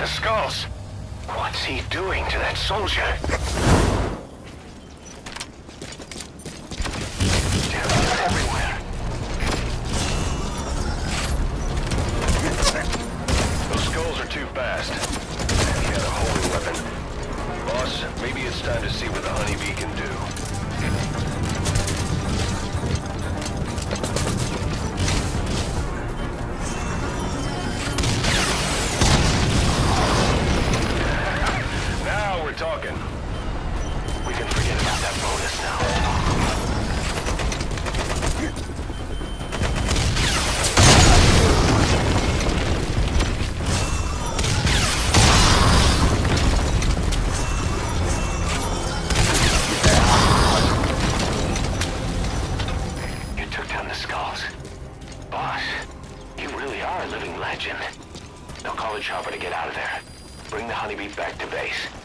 skulls. What's he doing to that soldier? They're everywhere. Those skulls are too fast. He had a homing weapon. Boss, maybe it's time to see what the honeybee can do. Now we're talking. We can forget about that bonus now. Legend. Now call the chopper to get out of there. Bring the honeybee back to base.